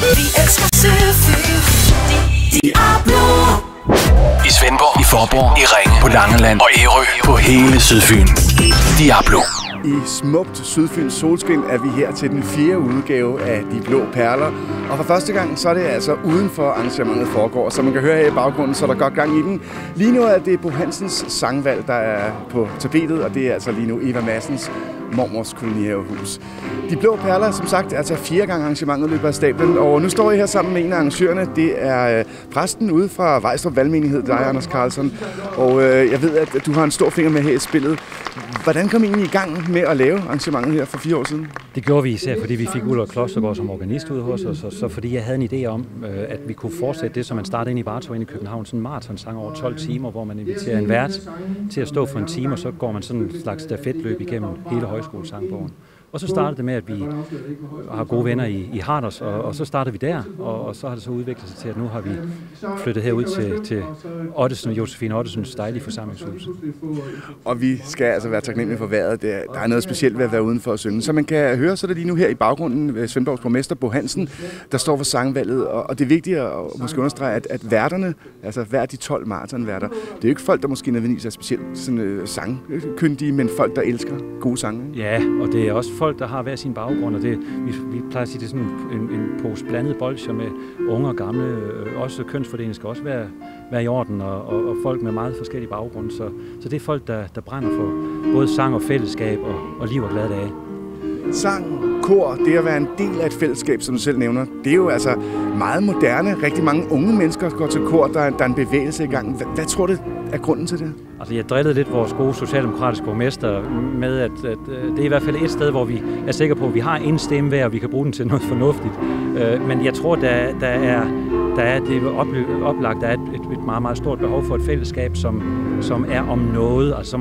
Vi elsker Sydfyn. Diablo. I Svendborg, i Faaborg, i Ringe, på Langeland og Ærø, på hele Sydfyn. Diablo. I smukt Sydfyns solskin er vi her til den 4. udgave af De Blå Perler. Og for første gang, så er det altså uden for arrangementet foregår. Så man kan høre her i baggrunden, så er der godt gang i den. Lige nu er det Bo Hansens sangvalg, der er på tapetet, og det er altså lige nu Eva Madsens mormors kolonihavehus. De Blå Perler, som sagt, er altså 4. gang arrangementet løber af stablen, og nu står I her sammen med en af arrangørerne. Det er præsten ude fra Vejstrup Valgmenighed, dig, Anders Karlsson. Og jeg ved, at du har en stor finger med her i spillet. Hvordan kom I egentlig i gang med at lave arrangementet her for 4 år siden? Det gjorde vi især, fordi vi fik Ulrik Klostergaard som organist ude hos os, og så fordi jeg havde en idé om, at vi kunne fortsætte det, som man startede ind i Bartov ind i København, sådan en maratonsang over 12 timer, hvor man inviterer en vært til at stå for en time, og så går man sådan en slags stafetløb igennem hele højskolesangbogen. Og så startede det med, at vi har gode venner i Harders, og så startede vi der, og så har det så udviklet sig til, at nu har vi flyttet herud til Ottesen, Josefine Ottesens dejlige forsamlingshus. Og vi skal altså være taknemmelige for vejret. Der er noget specielt ved at være udenfor at synge. Så man kan høre, så er det lige nu her i baggrunden ved Svendborgs borgmester Bo Hansen, der står for sangvalget. Og det er vigtigt at måske understrege, at værterne, altså hver de 12 maratonværter, det er jo ikke folk, der måske nødvendigvis er specielt sådan, sangkyndige, men folk, der elsker gode sange. Ja, og det er også folk, der har hver sin baggrund, og det, vi plejer at sige, det er sådan en pose blandet bolsjer med unge og gamle. Også kønsfordelingen skal også være i orden, og folk med meget forskellige baggrunde. Så det er folk, der brænder for både sang og fællesskab og liv og glade dage. Sang, kor, det at være en del af et fællesskab, som du selv nævner, det er jo altså meget moderne. Rigtig mange unge mennesker går til kor, der er en bevægelse i gang. Hvad tror du er grunden til det? Altså, jeg drillede lidt vores gode socialdemokratiske borgmester med, at det er i hvert fald et sted, hvor vi er sikre på, at vi har en stemme hver, og vi kan bruge den til noget fornuftigt. Men jeg tror, der er det oplagt, der er et meget, meget stort behov for et fællesskab, som er om noget, altså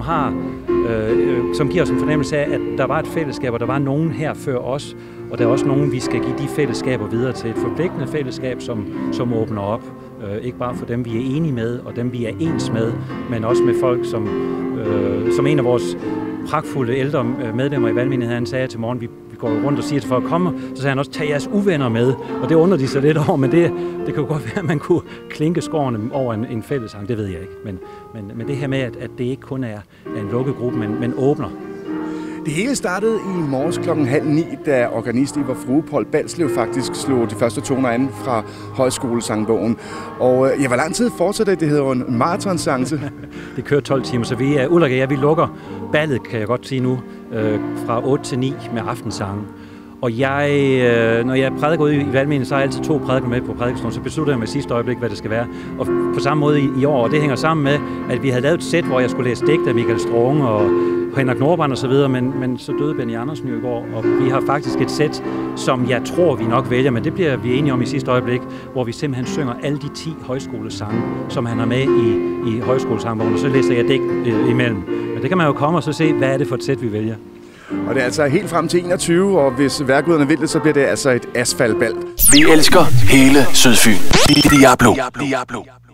som giver os en fornemmelse af, at der var et fællesskab, og der var nogen her før os, og der er også nogen, vi skal give de fællesskaber videre til. Et forpligtende fællesskab, som åbner op. Ikke bare for dem, vi er enige med, og dem, vi er ens med, men også med folk, som en af vores pragtfulde ældre medlemmer i valgmenigheden sagde til morgen, vi går rundt og siger til folk, kom, så sagde han også, tag jeres uvenner med, og det undrer de sig lidt over, men det kan jo godt være, at man kunne klinke skårene over en fællessang, det ved jeg ikke, men det her med, at det ikke kun er en lukket gruppe, men åbner. Det hele startede i morges kl. 8:30, da organist Ivar Frue Poul Balslev faktisk slog de første toner an fra højskolesangbogen. Og hvor lang tid fortsætter det? Det hedder en maratonsangse. Det kører 12 timer, så Ulrik og jeg, vi lukker ballet, kan jeg godt sige nu, fra 8 til 9 med aftensange. Og når jeg prædiker ude i valgmenigheden, så har jeg altid 2 prædikener med på prædikestolen, så besluttede jeg mig i sidste øjeblik, hvad det skal være. Og på samme måde i år, og det hænger sammen med, at vi havde lavet et sæt, hvor jeg skulle læse digte af Michael Strunge og Henrik Nordbrandt og så videre, men så døde Benny Andersen i går, og vi har faktisk et sæt, som jeg tror, vi nok vælger, men det bliver vi enige om i sidste øjeblik, hvor vi simpelthen synger alle de 10 højskolesange, som han har med i højskolesangbogen, og så læser jeg digt imellem. Men det kan man jo komme og så se, hvad er det for et sæt, vi vælger. Og det er altså helt frem til 21, og hvis vejrguderne vil det, så bliver det altså et asfaltbal. Vi elsker hele Sydfyn. Diablo.